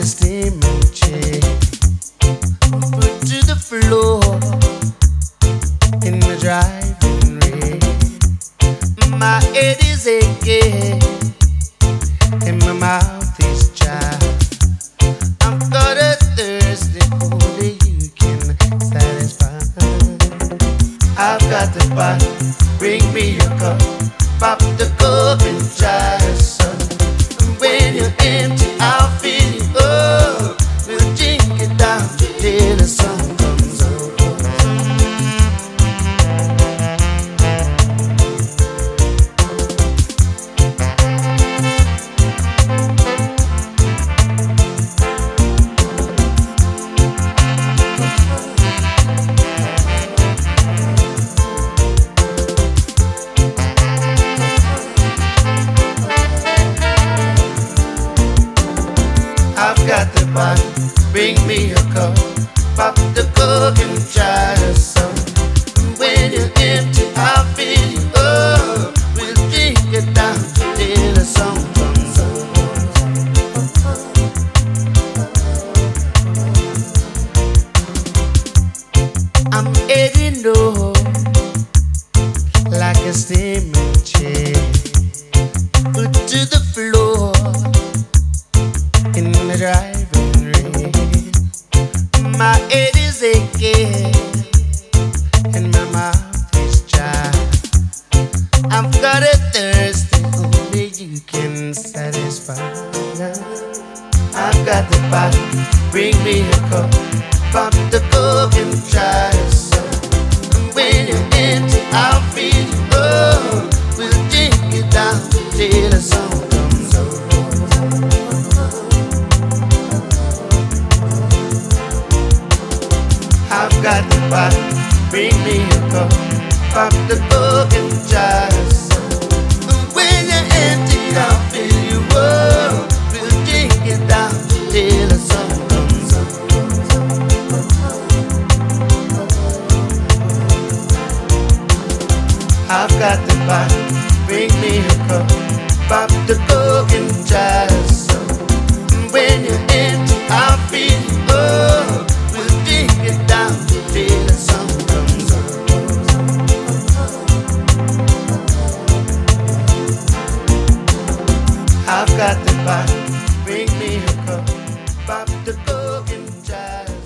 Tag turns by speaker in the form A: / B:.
A: a steaming chair, put to the floor in the driving rain. My head is aching and my mouth is dry. I'm got a thirsty, only you can satisfy. I've got the bottle, bring me a cup, pop the cork and try some. When you're empty, I'll fill you up. We'll drink it down till the sun comes up. Got the bottle, bring me a cup, pop the cork and try some. When you're empty, I'll fill you up. We'll drink it down till the sun comes up. I'm heading north like a steaming chair, put to the floor in the driving rain. My head is aching and my mouth is dry. I've got a thirst that only you can satisfy. I've got the bottle, bring me a cup, pop the cork and try some. When you're empty, I'll fill you up. We'll drink it down till the sun comes up. I've got the bottle, bring me a cup, pop the cork and try some. When you're empty, I'll fill you up. We'll drink it down till the sun comes up. I've got the bottle, bring me a cup, pop the cork and try some. When you're empty, I'll fill you up. We'll drink it down till the sun comes up. I've got the bottle, bring me a cup, pop the cork and try.